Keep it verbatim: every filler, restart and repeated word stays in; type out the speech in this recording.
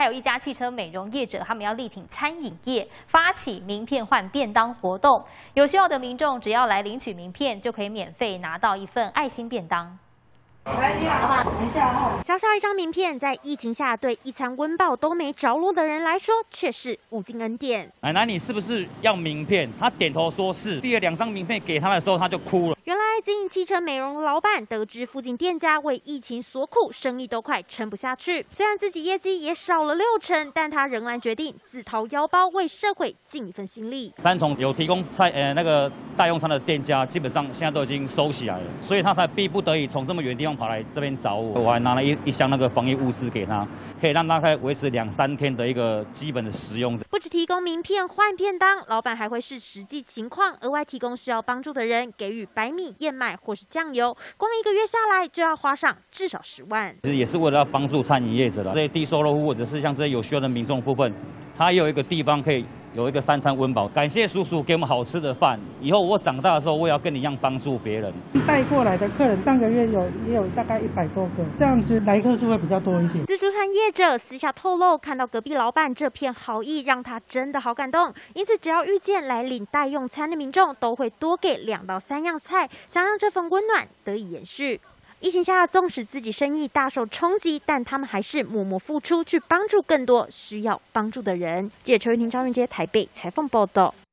还有一家汽车美容业者，他们要力挺餐饮业，发起名片换便当活动。有需要的民众只要来领取名片，就可以免费拿到一份爱心便当。 小小一张名片，在疫情下对一餐温饱都没着落的人来说，却是无尽恩典。 奶奶，你是不是要名片？他点头说是。递了两张名片给他的时候，他就哭了。 原来经营汽车美容的老板得知附近店家为疫情所苦，生意都快撑不下去。虽然自己业绩也少了六成，但他仍然决定自掏腰包为社会尽一份心力。 三重有提供菜呃那个代用餐的店家，基本上现在都已经收起来了，所以他才逼不得已从这么远的地方跑来这边找我。我还拿了一一箱那个防疫物资给他，可以让他可以维持两三天的一个基本的食用。 不只提供名片换便当，老板还会视实际情况额外提供需要帮助的人，给予白米、燕麦或是酱油。光一个月下来就要花上至少十万。 其实也是为了要帮助餐饮业者啦，这些低收入户或者是像这些有需要的民众部分，他也有一个地方可以。 有一个三餐温饱，感谢叔叔给我们好吃的饭。以后我长大的时候，我也要跟你一样帮助别人。 带过来的客人上个月有也有大概一百多个，这样子来客数会比较多一点。 自助餐业者私下透露，看到隔壁老板这片好意，让他真的好感动。因此，只要遇见来领代用餐的民众，都会多给两到三样菜，想让这份温暖得以延续。 疫情下，纵使自己生意大受冲击，但他们还是默默付出，去帮助更多需要帮助的人。记者邱玉婷、张云杰台北采访报道。